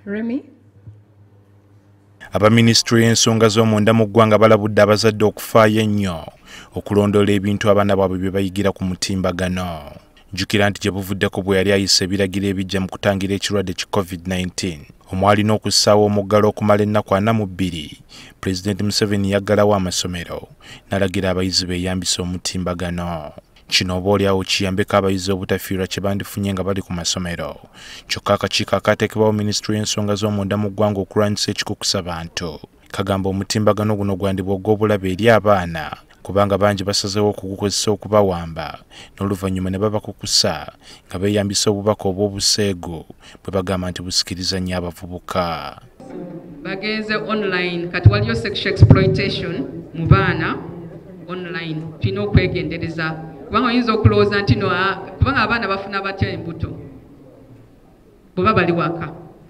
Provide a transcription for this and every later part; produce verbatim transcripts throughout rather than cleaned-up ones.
Remy. Aba minisitule y'ensonga z'omunda mu ggwanga balabudde abazadde okufaayo ennyo okulondoola ebintu abaana baabwe bye bayigira ku mutimbagano. Jjukira nti gye buvuddeko bwe yali ayisa ebiragiro ebijja mu kutangira ekirwadde ki COVID nineteen. Omwalina okussaawo omuggalo okumala ennaku ana mu bbiri, Pulezidenti Museveni yaggalawo amasomero n'alagira abayizi beeyambisa omutimbagano. Kino oboolyawo kiyambeko abayizi obutafiirwa kye bandifunye nga bali ku masomero. Kyokka akakiiko akaateekebwawo minisitule y'ensonga z'omunda mu ggwanga okulwanyisa ekikukusa abantu kagamba omutimbagano guno gwandibwa ogw'obulabe eri abaana kubanga bangi basazeewo okugukozesa okubawamba n'oluvannyuma ne babakukusa nga beeyambisa obubaka obw'obuseegu bwe bagamba nti busikiriza nnyo abavubuka. Bagenze online kati waliyo sexual exploitation mu baana online tulina okwegendereza kubanga oyinza okulowooza nti no kubanga abaana bafuna batya embuto bwe bali waka.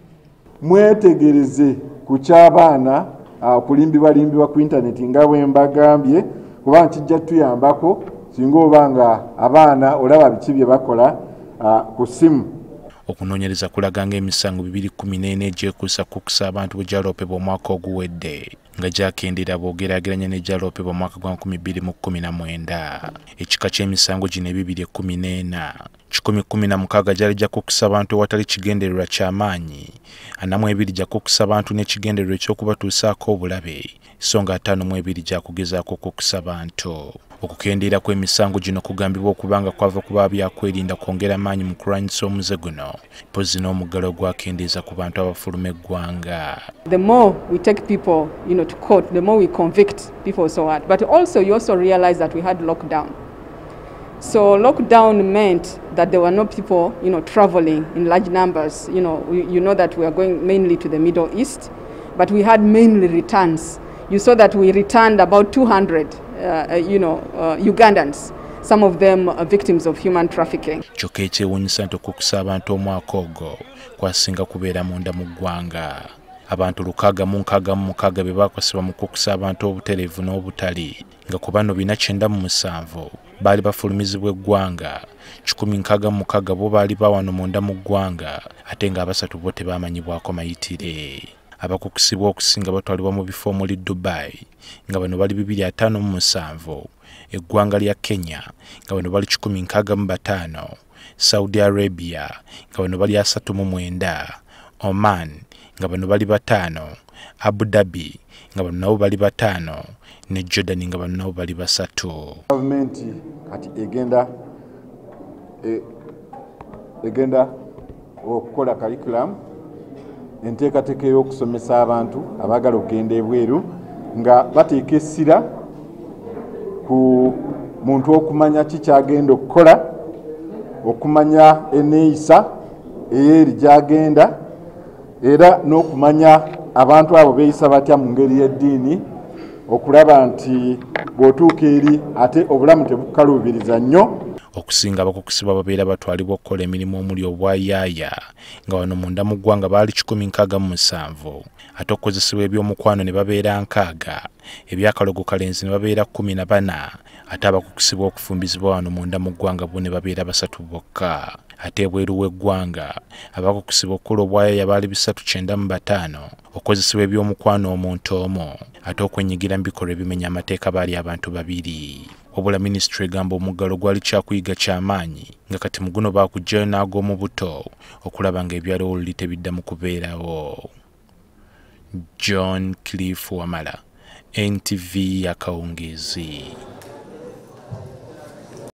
Mwetegereze ku ky'abaana okulimbibwalimbibwa ku yintaneeti nga bwe mbagambye kubanga kijja tuyambako singa oba nga abaana olaba biki bye bakola ku ssimu. Okunoonyereza kulaga nga emisango bibiri kumi n'ena egy'okukukusa abantu bwe gyaloopebwa omwaka oguwedde nga gyakendeera bw'ogeraageranya ne gyaloopebwa omwaka gwa nkumi bbiri mu kkumi na mwenda. Ekika ky'emisango gino ebibiri ekkumi n'ena kikumi kkumi na mukaaga gyali gyakukusa abantu ewatali kigendererwa ky'amaanyi, ana mu ebiri gyakukusa abantu n'ekigendererwa eky'okubatuusaako obulabe, so nga ataano mu ebiri gyakugezaako okukusa abantu. Okukendeera kw'emisango gino kugambibwa okubanga kwava ku byakwerinda kwongera amaanyi mu kulwanyisa omuze guno, mpozi n'omuggalo gwakendeeza ku bantu abafuluma eggwanga. The more we take people, you know, to court, the more we convict people so hard. But also you also realize that we had lockdown. So lockdown meant that there were no people, you know, traveling in large numbers. You know, we, you know that we are going mainly to the Middle East, but we had mainly returns. You saw that we returned about two hundred, uh, you know, uh, Ugandans, some of them are victims of human trafficking. Kyokka ekyewuunyisa nti okukusa abantu omwaka ogwo kwasinga kubeera munda mu ggwanga. Abantu lukaaga mu nkaaga mu mukaaga be baakosebwa mu kukusa abantu obutereevu n'obutali nga ku bano bina kyenda mu musanvu baali bafulumizibwa eggwanga, kikumi nkaaga mu mukaaga bo baali bawano munda mu ggwanga ate nga abasatu bo tebaamanyibwako mayitire. Abakukusibwa okusinga batwalibwa mu bifo omuli Dubai nga bano bali bibiri ataano mu musanvu, eggwanga lya Kenya nga bano bali kikumi nkaaga mu bataano, Saudi Arabia nga bano bali asatu mu mwenda, Oman nga bano bali bataano, Abu Dhabi nga bano nabo bali bataano, ne Jordan nga bano nabo bali basatu. Gavumenti kati egenda e, egenda okukola curriculum enteekateeka y'okusomesa abantu abaagala okugenda ebweru nga bateeka essira ku muntu okumanya ki kyagenda okukola, okumanya enneeyisa ey'eri gyagenda era n'okumanya abantu abo beeyisa batya mu ngeri y'eddiini okulaba nti bw'otuuka eri ate obulamu tebukukaluubiriza nnyo. Okusinga abakukusibwa babeera batwalibwa okukola emirimu omuli obwayaaya nga wano munda mu ggwanga baali kikumi nkaaga mu musanvu, ate okukozesebwa eby'omukwano ne babeera nkaaga, ebyakalogo kalenzi ne babeera kkumi na bana, ate abakukusibwa okufumbizibwa wano munda mu ggwanga bo ne babeera basatu bokka. Ate ebweru w'eggwanga abakukusibwa okukola obwayaaya baali bisatu kyenda mu bataano, okukozesebwa eby'omukwano omuntu omu, ate okwenyigira mu bikolwa ebimenya amateeka baali abantu babiri. Wabula minisitule egamba omuggalo gwali kyakuyiga ky'amaanyi nga kati mu guno baakuggyayo n'ag'omu buto okulaba nga ebyalo oluli tebiddamu kubeerawo. John Cliff Wamala, N T V Akawungeezi.